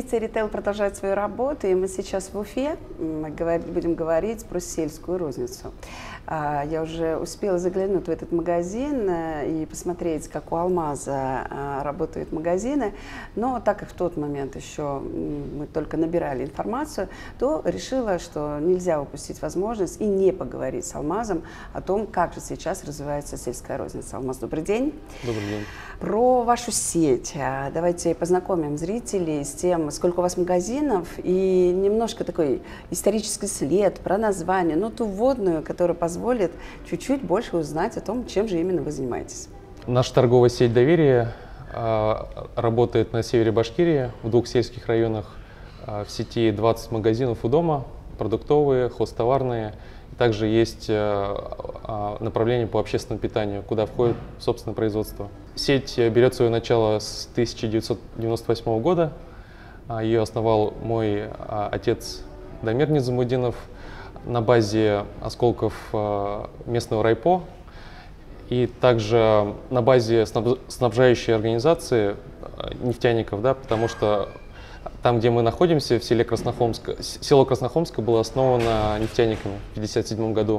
Винница Ритейл продолжает свою работу, и мы сейчас в Уфе будем говорить про сельскую розницу. Я уже успела заглянуть в этот магазин и посмотреть, как у Алмаза работают магазины, но так как в тот момент еще мы только набирали информацию, то решила, что нельзя упустить возможность и не поговорить с Алмазом о том, как же сейчас развивается сельская розница. Алмаз, добрый день. Добрый день. Про вашу сеть. Давайте познакомим зрителей с тем, сколько у вас магазинов, и немножко такой исторический след про название, ну, ту вводную, которая позволит чуть-чуть больше узнать о том, чем же именно вы занимаетесь. Наша торговая сеть «Доверие» работает на севере Башкирии, в 2 сельских районах. В сети 20 магазинов у дома, продуктовые, хозтоварные. Также есть направление по общественному питанию, куда входит собственное производство. Сеть берет свое начало с 1998 года. Ее основал мой отец Дамир Низамудинов на базе осколков местного райпо и также на базе снабжающей организации нефтяников, да, потому что там, где мы находимся, в селе Краснохолмско, село Краснохолмско было основано нефтяниками в 1957 году.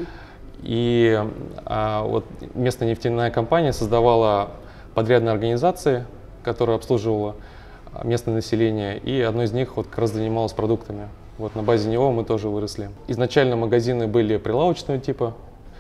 И вот местная нефтяная компания создавала подрядные организации, которые обслуживала местное население, и одно из них вот как раз занималось продуктами. Вот на базе него мы тоже выросли. Изначально магазины были прилавочного типа,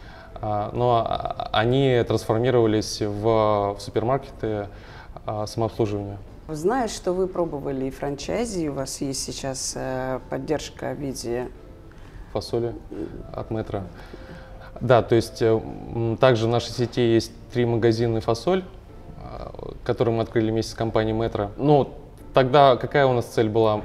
но они трансформировались в супермаркеты самообслуживания. Знаю, что вы пробовали и франчайзи, у вас есть сейчас поддержка в виде фасоли от Метро. Да, то есть также в нашей сети есть 3 магазина фасоль, которые мы открыли вместе с компанией Метро. Ну, тогда какая у нас цель была?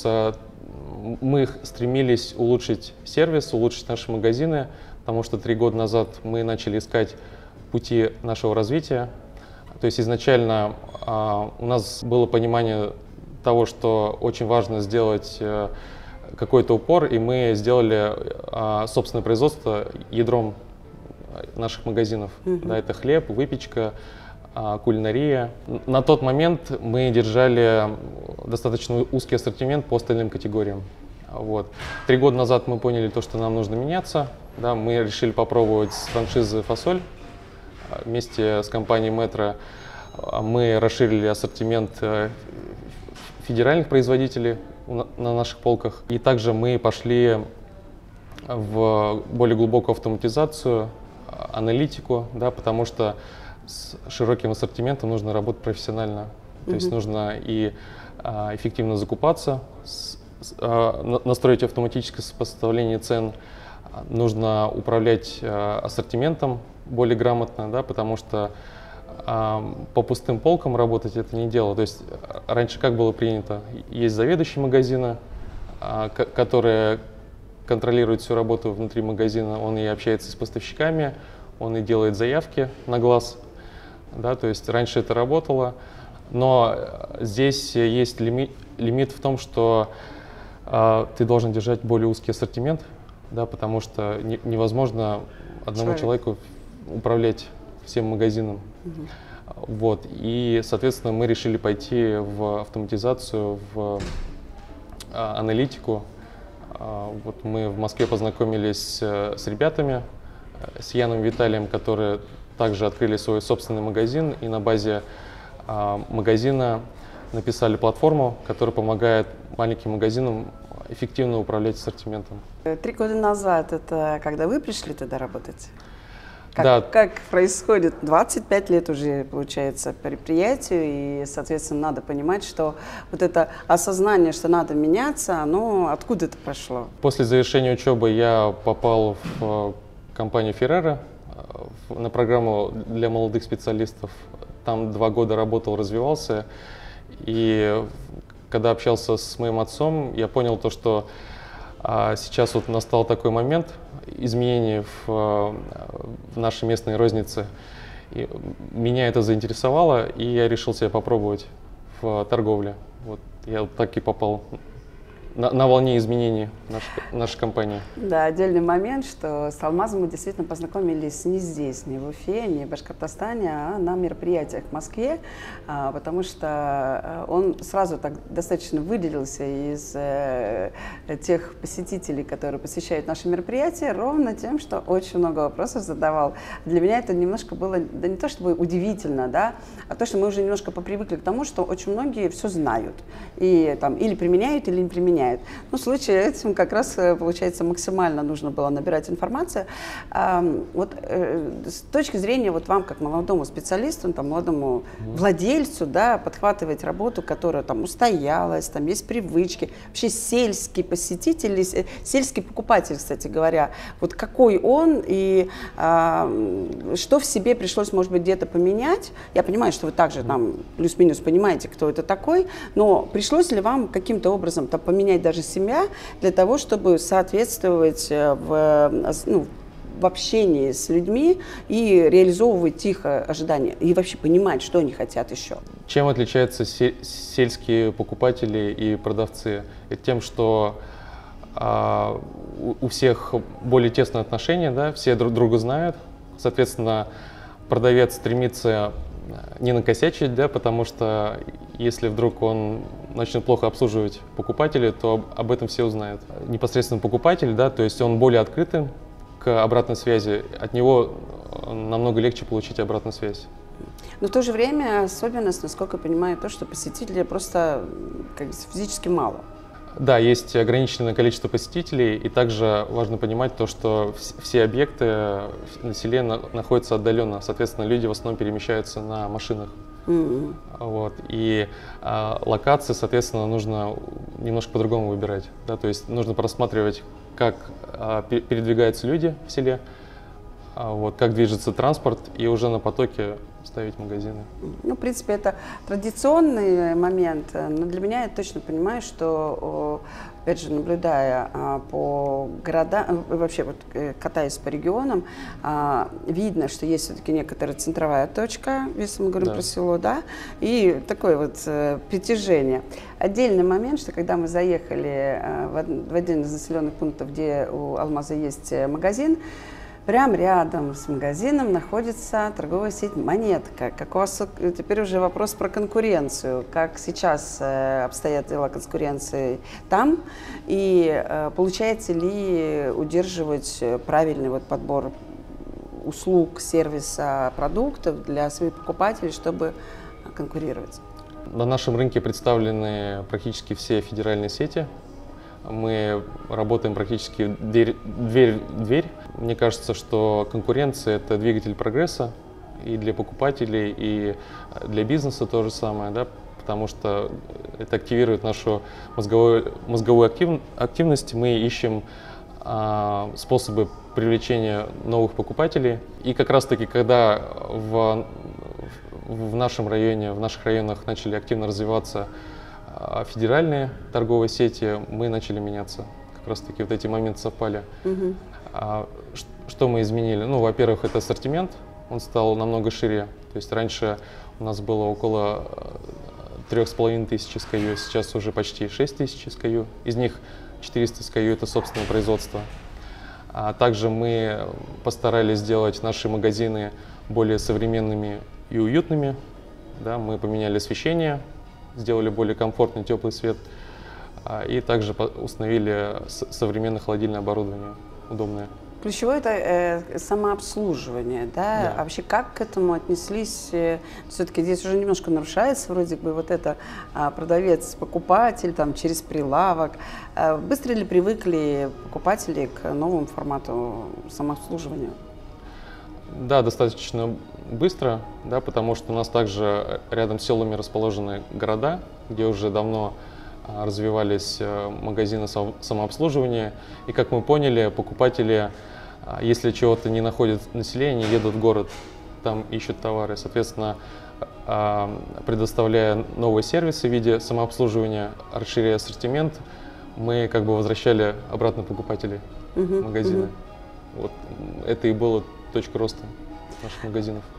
Мы стремились улучшить сервис, улучшить наши магазины, потому что 3 года назад мы начали искать пути нашего развития. То есть изначально у нас было понимание того, что очень важно сделать какой-то упор, и мы сделали собственное производство ядром наших магазинов. Да, это хлеб, выпечка, кулинария. На тот момент мы держали достаточно узкий ассортимент по остальным категориям. Вот. 3 года назад мы поняли то, что нам нужно меняться. Да, мы решили попробовать с франшизы «Фасоль». Вместе с компанией «Метро» мы расширили ассортимент федеральных производителей на наших полках. И также мы пошли в более глубокую автоматизацию, аналитику, да, потому что с широким ассортиментом нужно работать профессионально. То есть нужно и эффективно закупаться, настроить автоматическое сопоставление цен, нужно управлять ассортиментом более грамотно, да, потому что по пустым полкам работать это не дело. То есть раньше как было принято? Есть заведующий магазина, который контролирует всю работу внутри магазина, он и общается с поставщиками, он и делает заявки на глаз. Да, то есть раньше это работало, но здесь есть лимит в том, что ты должен держать более узкий ассортимент, да, потому что невозможно одному человеку управлять всем магазином. Вот. И, соответственно, мы решили пойти в автоматизацию, в аналитику. Вот мы в Москве познакомились с ребятами, с Яном Виталием, которые также открыли свой собственный магазин, и на базе магазина написали платформу, которая помогает маленьким магазинам эффективно управлять ассортиментом. 3 года назад, это когда вы пришли туда работать? Да. Как происходит? 25 лет уже, получается, предприятию, и, соответственно, надо понимать, что вот это осознание, что надо меняться, оно откуда это пошло? После завершения учебы я попал в компанию Ferrero на программу для молодых специалистов. Там 2 года работал, развивался. И когда общался с моим отцом, я понял то, что сейчас вот настал такой момент изменений в нашей местной рознице. И меня это заинтересовало, и я решил себя попробовать в торговле. Вот я так и попал на волне изменений нашей компании. Да, отдельный момент, что с Алмазом мы действительно познакомились не здесь, не в Уфе, не в Башкортостане, а на мероприятиях в Москве, потому что он сразу так достаточно выделился из тех посетителей, которые посещают наши мероприятия, ровно тем, что очень много вопросов задавал. Для меня это немножко было, да не то чтобы удивительно, да, а то, что мы уже немножко попривыкли к тому, что очень многие все знают, и там или применяют, или не применяют. Ну, в случае этим как раз, получается, максимально нужно было набирать информацию. Вот с точки зрения вот вам, как молодому специалисту, там, молодому владельцу, да, подхватывать работу, которая там устоялась, там есть привычки, вообще сельский посетитель, сельский покупатель, кстати говоря, вот какой он и что в себе пришлось, может быть, где-то поменять. Я понимаю, что вы также там плюс-минус понимаете, кто это такой, но пришлось ли вам каким-то образом там, поменять даже себя для того, чтобы соответствовать в общении с людьми и реализовывать их ожидания, и вообще понимать, что они хотят еще? Чем отличаются сельские покупатели и продавцы? Это тем, что у всех более тесные отношения, да, все друг друга знают, соответственно, продавец стремится не накосячить, да, потому что если вдруг он начнет плохо обслуживать покупателя, то об этом все узнают. Непосредственно покупатель, да, то есть он более открытый к обратной связи, от него намного легче получить обратную связь. Но в то же время особенность, насколько я понимаю, то, что посетителей просто как физически мало. Да, есть ограниченное количество посетителей, и также важно понимать то, что все объекты на селе находятся отдаленно, соответственно, люди в основном перемещаются на машинах. Вот, и локации, соответственно, нужно немножко по-другому выбирать. Да, то есть нужно просматривать, как передвигаются люди в селе, вот, как движется транспорт, и уже на потоке ставить магазины. Ну, в принципе, это традиционный момент, но для меня я точно понимаю, что, опять же, наблюдая по городам, вообще вот катаясь по регионам, видно, что есть все-таки некоторая центровая точка, если мы говорим про село, да, и такое вот притяжение. Отдельный момент, что когда мы заехали в один из населенных пунктов, где у Алмаза есть магазин, прямо рядом с магазином находится торговая сеть «Монетка». Как у вас теперь уже вопрос про конкуренцию. Как сейчас обстоят дела конкуренции там? И получается ли удерживать правильный вот подбор услуг, сервиса, продуктов для своих покупателей, чтобы конкурировать? На нашем рынке представлены практически все федеральные сети. Мы работаем практически дверь в дверь. Мне кажется, что конкуренция – это двигатель прогресса и для покупателей, и для бизнеса то же самое, да, потому что это активирует нашу мозговую активность. Мы ищем способы привлечения новых покупателей. И как раз-таки, когда в нашем районе, в наших районах начали активно развиваться федеральные торговые сети, мы начали меняться. Как раз таки вот эти моменты совпали. Что мы изменили? Ну, во-первых, это ассортимент, он стал намного шире. То есть раньше у нас было около 3500 SKU, сейчас уже почти 6000 SKU. Из них 400 SKU это собственное производство. Также мы постарались сделать наши магазины более современными и уютными. Да, мы поменяли освещение, сделали более комфортный теплый свет, и также установили современное холодильное оборудование, удобное. Ключевое – это самообслуживание, да? А вообще как к этому отнеслись? Все-таки здесь уже немножко нарушается вроде бы вот это продавец-покупатель там, через прилавок. Быстро ли привыкли покупатели к новому формату самообслуживания? Да, достаточно быстро, да, потому что у нас также рядом с селами расположены города, где уже давно развивались магазины самообслуживания. И как мы поняли, покупатели, если чего-то не находят в населении, едут в город, там ищут товары. Соответственно, предоставляя новые сервисы в виде самообслуживания, расширяя ассортимент, мы как бы возвращали обратно покупателей в магазины. Вот это и было точка роста наших магазинов.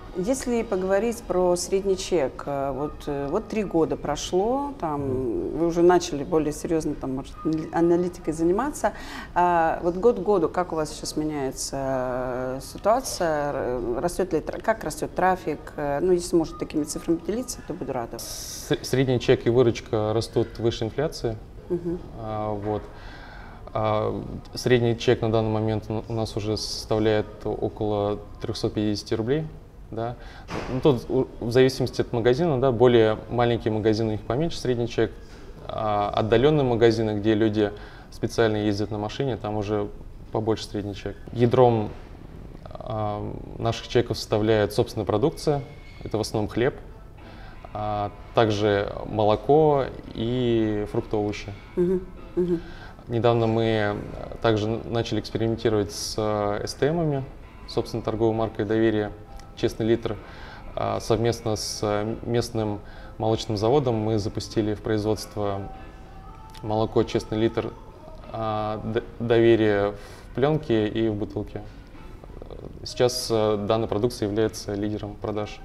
Если поговорить про средний чек, вот 3 года прошло, там, вы уже начали более серьезно там, может, аналитикой заниматься. Вот год к году, как у вас сейчас меняется ситуация? Как растет трафик? Ну, если можно такими цифрами поделиться, то буду рада. Средний чек и выручка растут выше инфляции. Вот. Средний чек на данный момент у нас уже составляет около 350 рублей. Да. Ну, тут в зависимости от магазина, да, более маленькие магазины, у них поменьше средний чек, а отдаленные магазины, где люди специально ездят на машине, там уже побольше средний чек. Ядром наших чеков составляет собственная продукция, это в основном хлеб, также молоко и фрукты, овощи. Недавно мы также начали экспериментировать с СТМами, собственно, торговой маркой доверия «Честный литр». Совместно с местным молочным заводом мы запустили в производство молоко «Честный литр» доверия в пленке и в бутылке. Сейчас данная продукция является лидером продаж.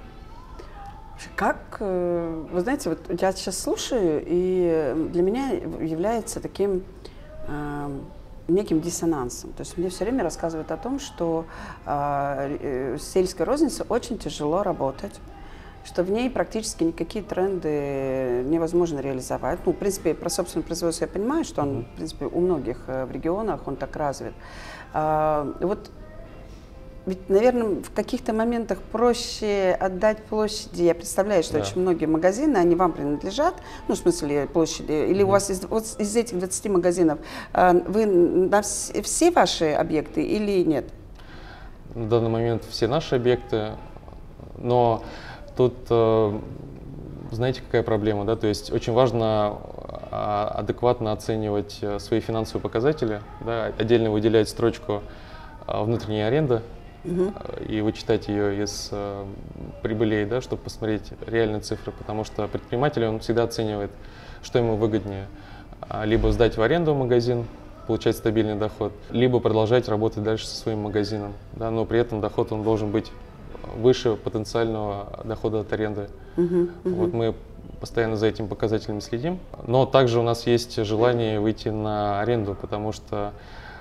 Вы знаете, вот я сейчас слушаю, и для меня является таким неким диссонансом. То есть мне все время рассказывают о том, что с сельской розницей очень тяжело работать, что в ней практически никакие тренды невозможно реализовать. Ну, в принципе, про собственное производство я понимаю, что он, в принципе, у многих в регионах он так развит. Вот ведь, наверное, в каких-то моментах проще отдать площади. Я представляю, что очень многие магазины, они вам принадлежат, ну, в смысле площади, или у вас из этих 20 магазинов, вы на все ваши объекты или нет? На данный момент все наши объекты, но тут, знаете, какая проблема, да, то есть очень важно адекватно оценивать свои финансовые показатели, да, отдельно выделять строчку внутренняя аренда, и вычитать ее из прибылей, да, чтобы посмотреть реальные цифры, потому что предприниматель, он всегда оценивает, что ему выгоднее, либо сдать в аренду магазин, получать стабильный доход, либо продолжать работать дальше со своим магазином, да, но при этом доход он должен быть выше потенциального дохода от аренды. Вот мы постоянно за этим показателем следим, но также у нас есть желание выйти на аренду, потому что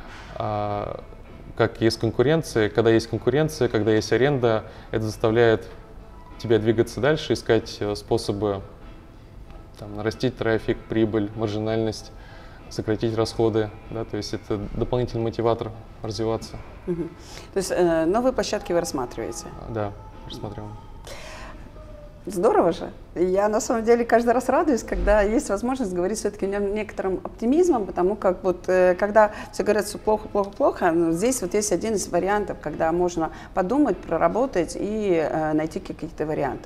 как есть конкуренция, когда есть аренда, это заставляет тебя двигаться дальше, искать способы там, нарастить трафик, прибыль, маржинальность, сократить расходы, да, то есть это дополнительный мотиватор развиваться. То есть новые площадки вы рассматриваете? Да, рассматриваем. Здорово же. Я на самом деле каждый раз радуюсь, когда есть возможность говорить все-таки некоторым оптимизмом, потому как вот когда все говорят, что плохо, плохо, плохо, но здесь вот есть один из вариантов, когда можно подумать, проработать и найти какие-то варианты.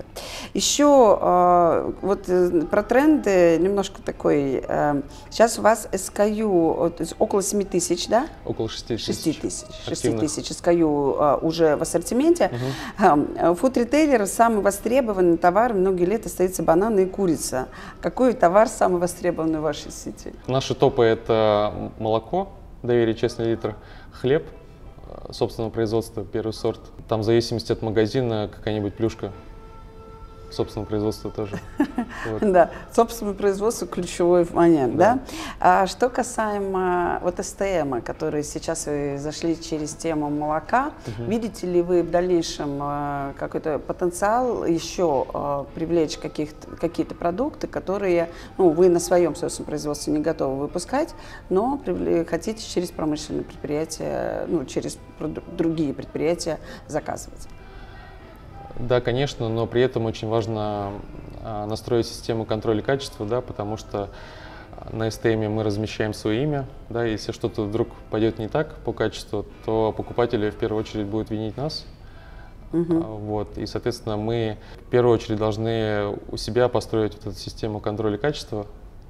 Еще вот про тренды немножко такой. Сейчас у вас SKU около 7 тысяч, да? Около 6 тысяч. 6 тысяч SKU уже в ассортименте. Фуд-ритейлер самый востребованный товар многие лет остается бананы и курица. Какой товар самый востребованный в вашей сети? Наши топы — это молоко, доверие «Честный литр», хлеб собственного производства, первый сорт. Там в зависимости от магазина какая-нибудь плюшка собственного производства тоже. Да, собственное производство — ключевой момент, да? А что касаемо вот СТМ, которые сейчас вы зашли через тему молока, видите ли вы в дальнейшем какой-то потенциал еще привлечь какие-то продукты, которые, ну, вы на своем собственном производстве не готовы выпускать, но хотите через промышленные предприятия, ну, через другие предприятия заказывать? Да, конечно, но при этом очень важно настроить систему контроля качества, да, потому что на STM мы размещаем свое имя, да, если что-то вдруг пойдет не так по качеству, то покупатели в первую очередь будут винить нас. Вот, и, соответственно, мы в первую очередь должны у себя построить вот эту систему контроля качества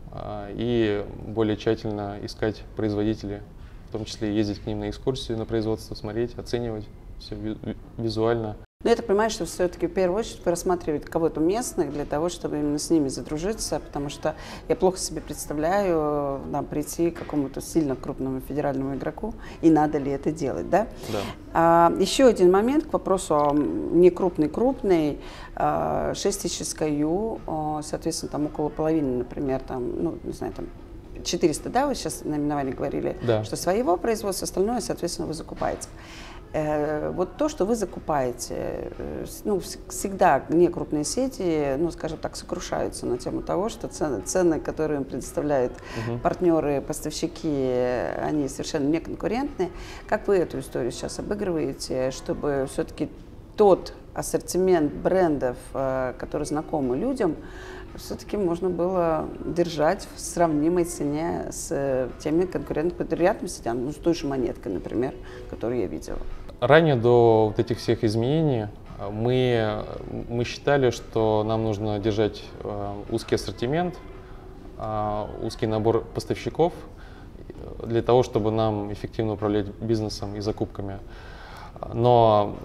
и более тщательно искать производителей, в том числе ездить к ним на экскурсию на производство, смотреть, оценивать все визуально. Но я так понимаю, что все-таки в первую очередь вы рассматриваете кого-то местных для того, чтобы именно с ними задружиться, потому что я плохо себе представляю прийти к какому-то сильно крупному федеральному игроку, и надо ли это делать, да? Да. Еще один момент к вопросу не крупный, 6 тысяч SKU, соответственно, там около половины, например, там, ну, не знаю, там 400, да, вы сейчас наименование говорили, да, что своего производства, остальное, соответственно, вы закупаете. Вот то, что вы закупаете, ну, всегда некрупные сети, ну, скажем так, сокрушаются на тему того, что цены, которые им предоставляют партнеры, поставщики, они совершенно неконкурентны. Как вы эту историю сейчас обыгрываете, чтобы все-таки тот ассортимент брендов, который знакомы людям, все-таки можно было держать в сравнимой цене с теми конкурентными сетями, ну, с той же Монеткой, например, которую я видела? Ранее, до вот этих всех изменений, мы считали, что нам нужно держать узкий ассортимент, узкий набор поставщиков для того, чтобы нам эффективно управлять бизнесом и закупками. Но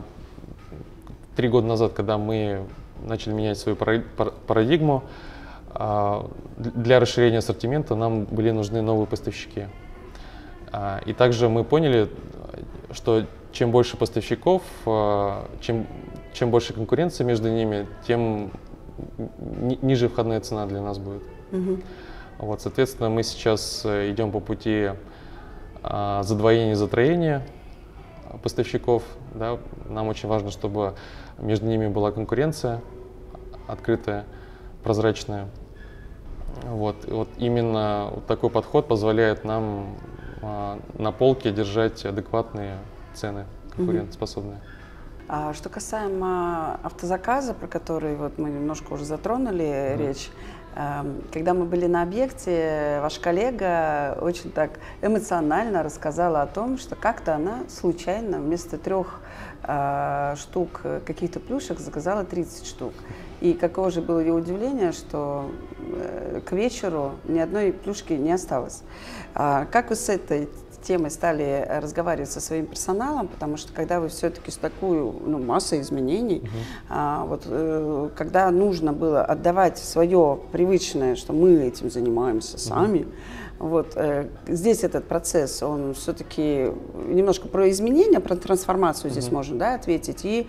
3 года назад, когда мы начали менять свою парадигму, для расширения ассортимента нам были нужны новые поставщики. И также мы поняли, что чем больше поставщиков, чем больше конкуренции между ними, тем ниже входная цена для нас будет. Вот, соответственно, мы сейчас идем по пути задвоения, затроения поставщиков. Да. Нам очень важно, чтобы между ними была конкуренция открытая, прозрачная. Вот именно вот такой подход позволяет нам на полке держать адекватные цены, конкурентоспособные. Что касаемо автозаказа, про который вот мы немножко уже затронули речь, когда мы были на объекте, ваш коллега очень так эмоционально рассказала о том, что как-то она случайно вместо 3 штук каких-то плюшек заказала 30 штук. И какое же было ее удивление, что к вечеру ни одной плюшки не осталось. Как вы с этой темой стали разговаривать со своим персоналом, потому что когда вы все-таки с такой массой изменений, когда нужно было отдавать свое привычное, что мы этим занимаемся сами, здесь этот процесс, он все-таки немножко про изменения, про трансформацию здесь можно, да, ответить, и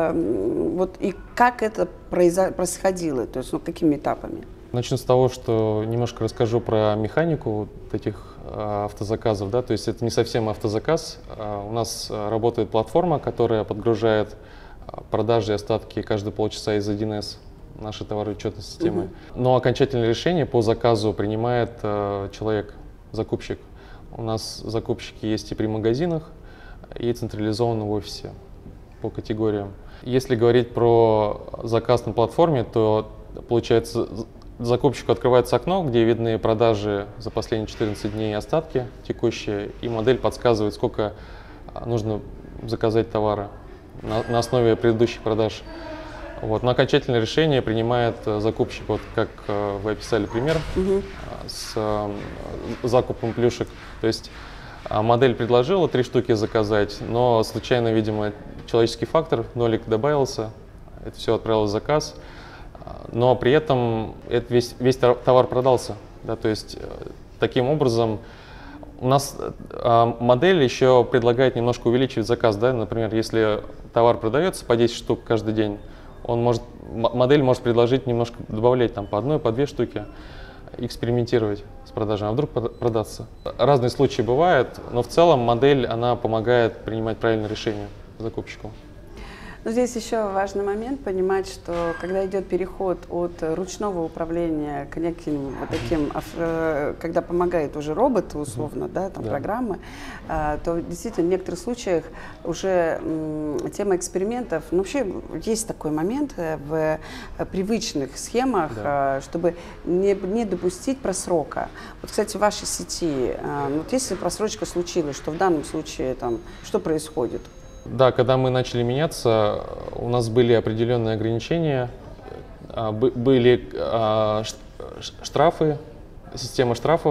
как это происходило, то есть какими этапами? Начну с того, что немножко расскажу про механику вот этих автозаказов. Да? То есть это не совсем автозаказ. У нас работает платформа, которая подгружает продажи и остатки каждые полчаса из 1С нашей товароучетной системы. Но окончательное решение по заказу принимает человек, закупщик. У нас закупщики есть и при магазинах, и централизованно в офисе по категориям. Если говорить про заказ на платформе, то получается, закупщику открывается окно, где видны продажи за последние 14 дней, остатки текущие, и модель подсказывает, сколько нужно заказать товара на основе предыдущих продаж. Но окончательное решение принимает закупщик, вот как вы описали пример с закупом плюшек. То есть модель предложила 3 штуки заказать, но случайно, видимо, человеческий фактор, нолик добавился, это все отправилось в заказ. Но при этом весь товар продался. Да, то есть таким образом у нас модель еще предлагает немножко увеличивать заказ. Да? Например, если товар продается по 10 штук каждый день, модель может предложить немножко добавлять там, по 1, по 2 штуки, экспериментировать с продажами, а вдруг продаться. Разные случаи бывают, но в целом модель она помогает принимать правильные решения закупщику. Но здесь еще важный момент понимать, что когда идет переход от ручного управления к неким таким, когда помогает уже робот, условно, программы, то действительно в некоторых случаях уже тема экспериментов, вообще есть такой момент в привычных схемах, чтобы не допустить просрока. Вот, кстати, в вашей сети, если просрочка случилась, что в данном случае что происходит? Да, когда мы начали меняться, у нас были определенные ограничения, были штрафы, система штрафов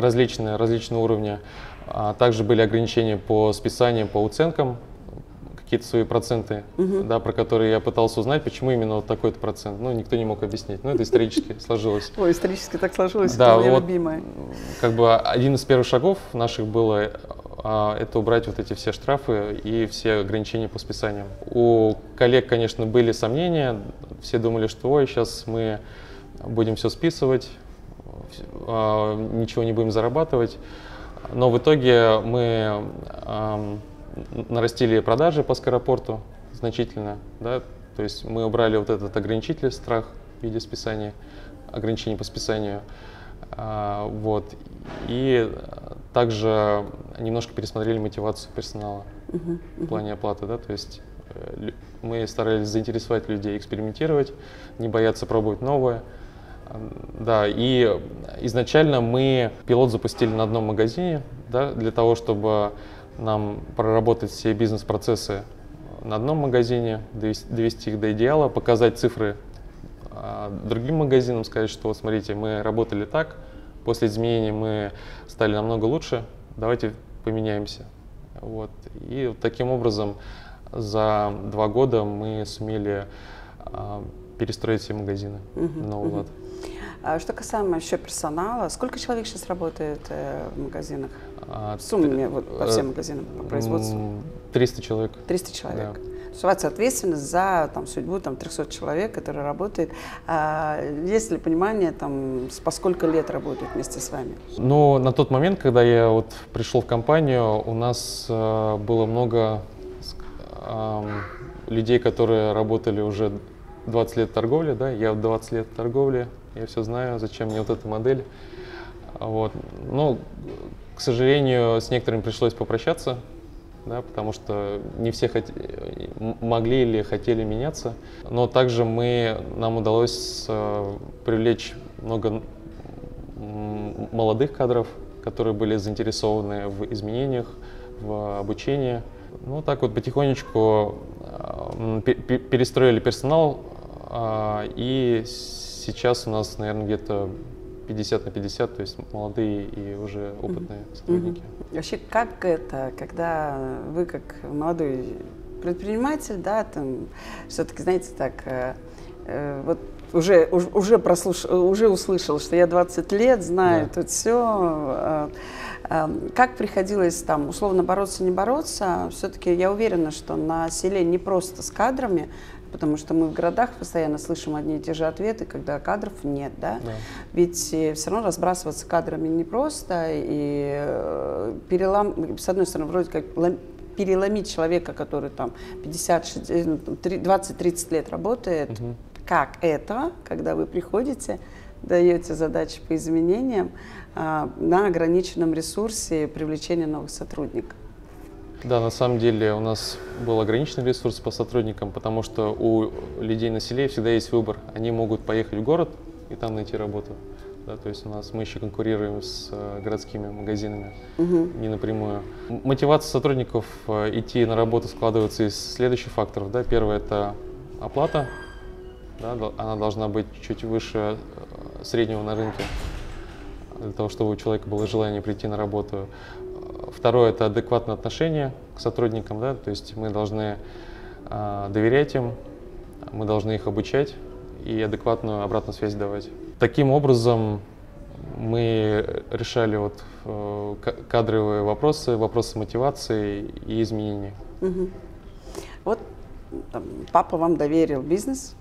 различного уровня, также были ограничения по списаниям, по уценкам какие-то свои проценты, да, про которые я пытался узнать, почему именно вот такой-то процент. Ну, никто не мог объяснить. Ну, это исторически сложилось. Ой, исторически так сложилось, Да, это моя вот, любимая. как бы один из первых шагов наших было это убрать вот эти все штрафы и все ограничения по списаниям. У коллег, конечно, были сомнения. Все думали, что ой, сейчас мы будем все списывать, ничего не будем зарабатывать. Но в итоге мы нарастили продажи по Скоропорту значительно, да, то есть мы убрали вот этот ограничитель, страх в виде списания, ограничений по списанию, вот, и также немножко пересмотрели мотивацию персонала в плане оплаты, да, то есть мы старались заинтересовать людей, экспериментировать, не бояться пробовать новое. Да, и изначально мы пилот запустили на одном магазине, да, для того, чтобы нам проработать все бизнес-процессы на одном магазине, довести их до идеала, показать цифры другим магазинам, сказать, что вот смотрите, мы работали так, после изменений мы стали намного лучше, давайте поменяемся. Вот. И вот таким образом за 2 года мы сумели перестроить все магазины на новый лад. Что касаемо еще персонала, сколько человек сейчас работает в магазинах? В сумме вот, по всем магазинам по производству? 300 человек. 300 человек. Да. То есть у вас ответственность за судьбу 300 человек, которые работают. Есть ли понимание, по сколько лет работают вместе с вами? Ну, на тот момент, когда я вот пришел в компанию, у нас было много людей, которые работали уже 20 лет в торговле, да, я 20 лет в торговле, я все знаю, зачем мне вот эта модель. Вот. Но, к сожалению, с некоторыми пришлось попрощаться, да, потому что не все могли или хотели меняться. Но также нам удалось привлечь много молодых кадров, которые были заинтересованы в изменениях, в обучении. Ну, так вот потихонечку перестроили персонал, и сейчас у нас, наверное, где-то 50 на 50, то есть молодые и уже опытные сотрудники. Вообще, как это, когда вы как молодой предприниматель, да, все-таки, знаете, так, вот уже услышал, что я 20 лет знаю, да, тут все. Как приходилось условно бороться, не бороться? Все-таки я уверена, что на селе не просто с кадрами, потому что мы в городах постоянно слышим одни и те же ответы, когда кадров нет, да? Да. Ведь все равно разбрасываться кадрами непросто, и с одной стороны, вроде как переломить человека, который 20-30 лет работает, как это, когда вы приходите, даете задачи по изменениям на ограниченном ресурсе привлечения новых сотрудников? Да, на самом деле у нас был ограниченный ресурс по сотрудникам, потому что у людей на селе всегда есть выбор. Они могут поехать в город и там найти работу. Да, то есть мы еще конкурируем с городскими магазинами, не напрямую. Мотивация сотрудников идти на работу складывается из следующих факторов. Да. Первое – это оплата. Да, она должна быть чуть выше среднего на рынке, для того, чтобы у человека было желание прийти на работу. Второе – это адекватное отношение к сотрудникам, да, то есть мы должны доверять им, мы должны их обучать и адекватную обратную связь давать. Таким образом мы решали кадровые вопросы, вопросы мотивации и изменений. Вот папа вам доверил бизнес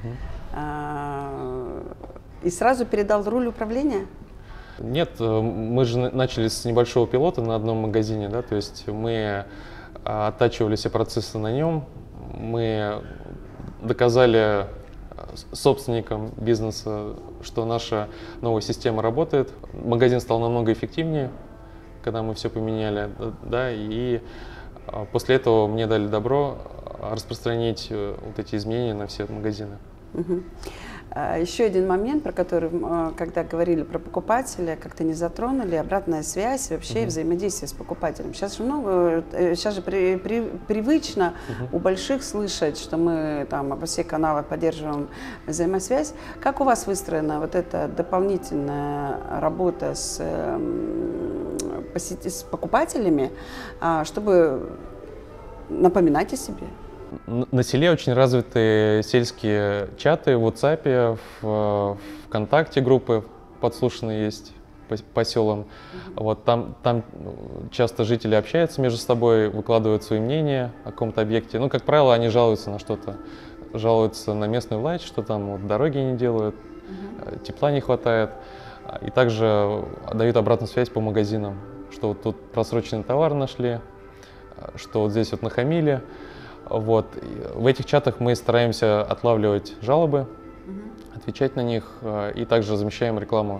и сразу передал руль управления? Нет, мы же начали с небольшого пилота на одном магазине, да, то есть мы оттачивали все процессы на нем, мы доказали собственникам бизнеса, что наша новая система работает. Магазин стал намного эффективнее, когда мы все поменяли, да, и после этого мне дали добро распространить вот эти изменения на все магазины. Еще один момент, про который, когда говорили про покупателя, как-то не затронули, обратная связь, вообще взаимодействие с покупателем. Сейчас же привычно у больших слышать, что мы во всех каналах поддерживаем взаимосвязь. Как у вас выстроена вот эта дополнительная работа с покупателями, чтобы напоминать о себе. На селе очень развиты сельские чаты в WhatsApp, в ВКонтакте группы подслушанные есть по селам. Вот там часто жители общаются между собой, выкладывают свои мнения о каком-то объекте. Ну, как правило, они жалуются на что-то. Жалуются на местную власть, что там вот, дороги не делают, тепла не хватает. И также дают обратную связь по магазинам, что вот тут просроченный товар нашли, что вот здесь вот нахамили. Вот. В этих чатах мы стараемся отлавливать жалобы, отвечать на них и также размещаем рекламу.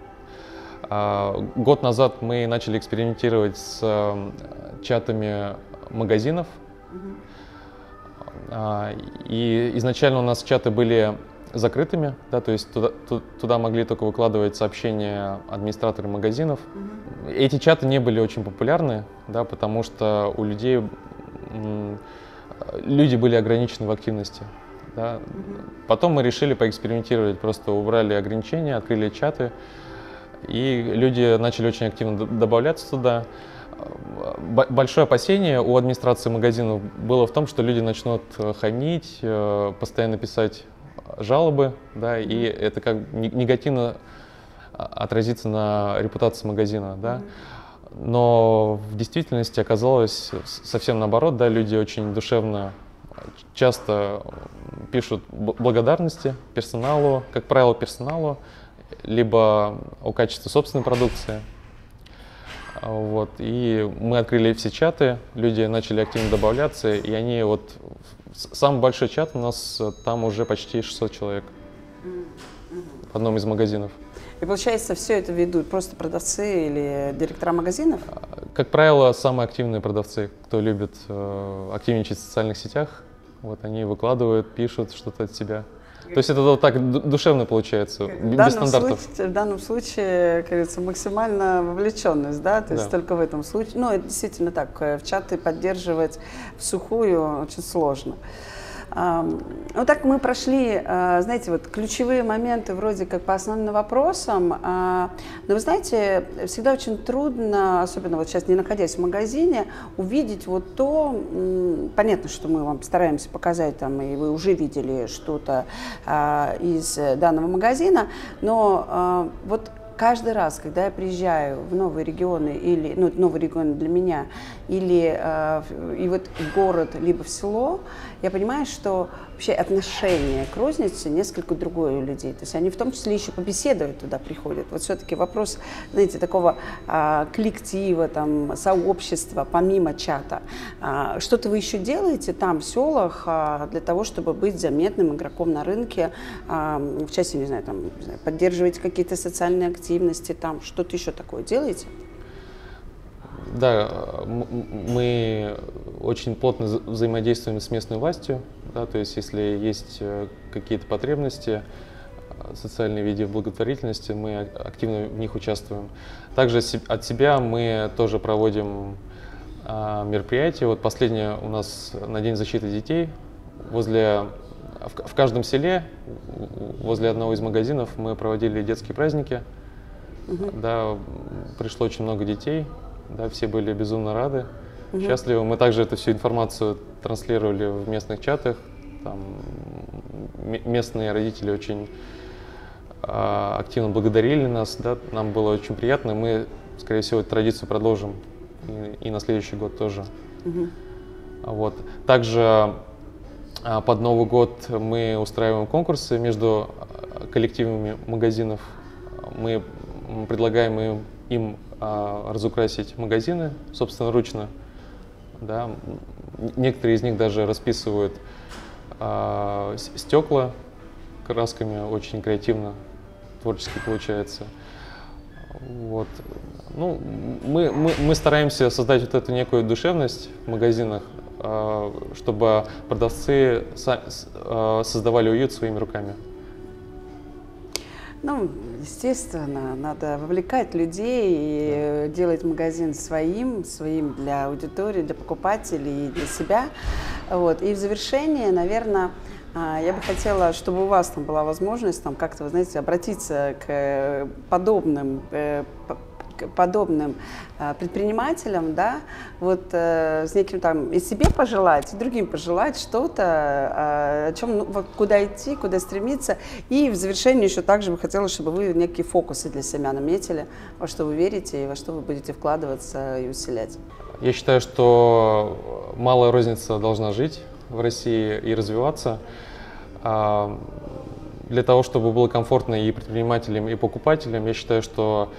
Год назад мы начали экспериментировать с чатами магазинов. И изначально у нас чаты были закрытыми, да, то есть туда могли только выкладывать сообщения администраторы магазинов. Эти чаты не были очень популярны, да, потому что у людей люди были ограничены в активности. Да. Потом мы решили поэкспериментировать, просто убрали ограничения, открыли чаты, и люди начали очень активно добавляться туда. Большое опасение у администрации магазинов было в том, что люди начнут хамить, постоянно писать жалобы, да, и это как негативно отразится на репутации магазина. Да. Но в действительности оказалось совсем наоборот, да, люди очень душевно часто пишут благодарности персоналу, как правило, персоналу, либо о качестве собственной продукции. Вот. И мы открыли все чаты, люди начали активно добавляться, и они вот... Самый большой чат у нас, там уже почти 600 человек в одном из магазинов. И получается, все это ведут просто продавцы или директора магазинов? Как правило, самые активные продавцы, кто любит активничать в социальных сетях, вот они выкладывают, пишут что-то от себя. То есть это вот так душевно получается, без стандартов. В данном случае, как говорится, максимально вовлеченность, да, то есть только в этом случае. Ну, это действительно так, в чаты поддерживать в сухую очень сложно. Ну, так мы прошли, знаете, вот ключевые моменты вроде как по основным вопросам, но вы знаете, всегда очень трудно, особенно вот сейчас не находясь в магазине, увидеть вот то, понятно, что мы вам стараемся показать там, и вы уже видели что-то из данного магазина, но вот каждый раз, когда я приезжаю в новые регионы, или, ну, новый регион для меня, или и вот в город, либо в село, я понимаю, что вообще отношение к рознице несколько другое у людей. То есть они в том числе еще побеседовать туда приходят. Вот все-таки вопрос, знаете, такого коллектива, там, сообщества, помимо чата. Что-то вы еще делаете там, в селах, для того, чтобы быть заметным игроком на рынке, в части, не знаю, там, не знаю, поддерживаете какие-то социальные активности, там, что-то еще такое делаете? Да, мы очень плотно взаимодействуем с местной властью, да, то есть если есть какие-то потребности социальные в виде благотворительности, мы активно в них участвуем. Также от себя мы тоже проводим мероприятия. Вот последнее у нас на День защиты детей. В каждом селе, возле одного из магазинов, мы проводили детские праздники. Да, пришло очень много детей. Да, все были безумно рады, счастливы. Мы также эту всю информацию транслировали в местных чатах. Там местные родители очень активно благодарили нас. Да, нам было очень приятно. Мы, скорее всего, эту традицию продолжим и на следующий год тоже. Вот. Также под Новый год мы устраиваем конкурсы между коллективами магазинов. Мы предлагаем им разукрасить магазины собственноручно. Да. Некоторые из них даже расписывают стекла красками, очень креативно, творчески получается. Вот. Ну, мы стараемся создать вот эту некую душевность в магазинах, чтобы продавцы создавали уют своими руками. Ну, естественно, надо вовлекать людей и делать магазин своим для аудитории, для покупателей и для себя. Вот. И в завершение, наверное, я бы хотела, чтобы у вас там была возможность там как-то, вы знаете, обратиться к подобным подобным предпринимателям, да, вот с неким там и себе пожелать, и другим пожелать что-то, о чем, вот, куда идти, куда стремиться. И в завершении еще также бы хотелось, чтобы вы некие фокусы для себя наметили, во что вы верите и во что вы будете вкладываться и усилять. Я считаю, что малая розница должна жить в России и развиваться. Для того, чтобы было комфортно и предпринимателям, и покупателям, я считаю, что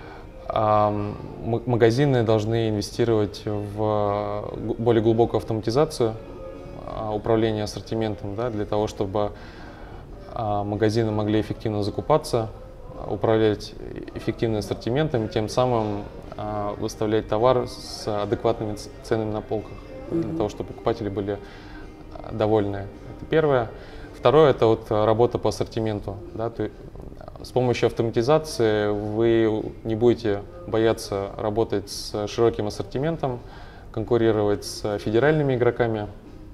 магазины должны инвестировать в более глубокую автоматизацию управления ассортиментом, да, для того, чтобы магазины могли эффективно закупаться, управлять эффективным ассортиментом, тем самым выставлять товар с адекватными ценами на полках, для того, чтобы покупатели были довольны. Это первое. Второе – это вот работа по ассортименту. Да, с помощью автоматизации вы не будете бояться работать с широким ассортиментом, конкурировать с федеральными игроками.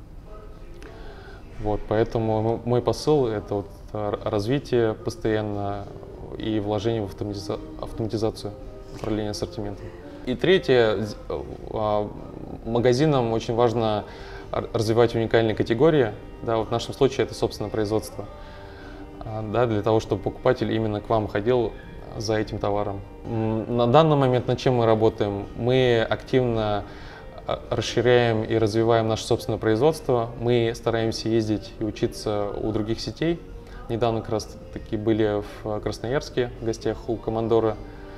Вот, поэтому мой посыл – это вот развитие постоянно и вложение в автоматизацию управления ассортиментом. И третье, магазинам очень важно развивать уникальные категории. Да, вот в нашем случае это собственное производство. Да, для того, чтобы покупатель именно к вам ходил за этим товаром. На данный момент над чем мы работаем? Мы активно расширяем и развиваем наше собственное производство. Мы стараемся ездить и учиться у других сетей. Недавно как раз таки были в Красноярске в гостях у Командора.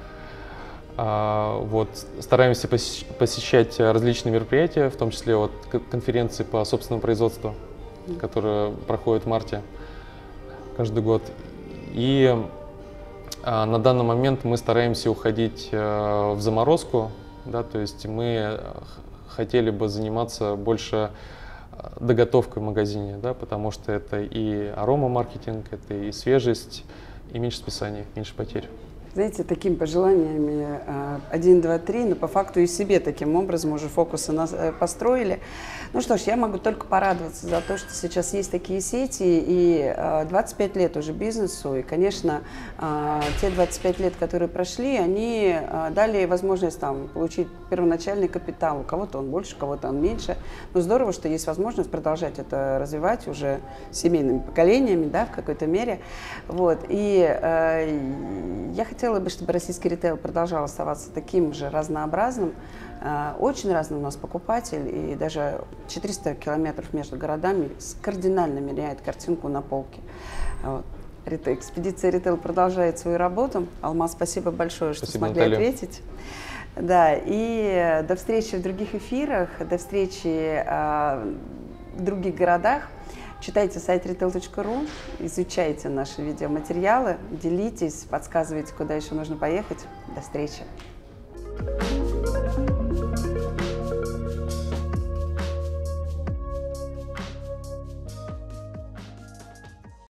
Вот, стараемся посещать различные мероприятия, в том числе вот конференции по собственному производству, которые проходят в марте каждый год. И на данный момент мы стараемся уходить в заморозку, да, то есть мы хотели бы заниматься больше доготовкой в магазине, да, потому что это и аромамаркетинг, это и свежесть, и меньше списаний, меньше потерь. Знаете, такими пожеланиями 1, 2, 3, но по факту и себе таким образом уже фокусы построили. Ну что ж, я могу только порадоваться за то, что сейчас есть такие сети, и 25 лет уже бизнесу, и, конечно, те 25 лет, которые прошли, они дали возможность там получить первоначальный капитал. У кого-то он больше, у кого-то он меньше. Но здорово, что есть возможность продолжать это развивать уже семейными поколениями, да, в какой-то мере. Вот. И я хотела бы, чтобы российский ритейл продолжал оставаться таким же разнообразным. Очень разный у нас покупатель, и даже 400 километров между городами кардинально меняет картинку на полке. Вот. Экспедиция «Ритейл» продолжает свою работу. Алмаз, спасибо большое, что смогли ответить. Да, и до встречи в других эфирах, до встречи в других городах. Читайте сайт retail.ru, изучайте наши видеоматериалы, делитесь, подсказывайте, куда еще нужно поехать. До встречи!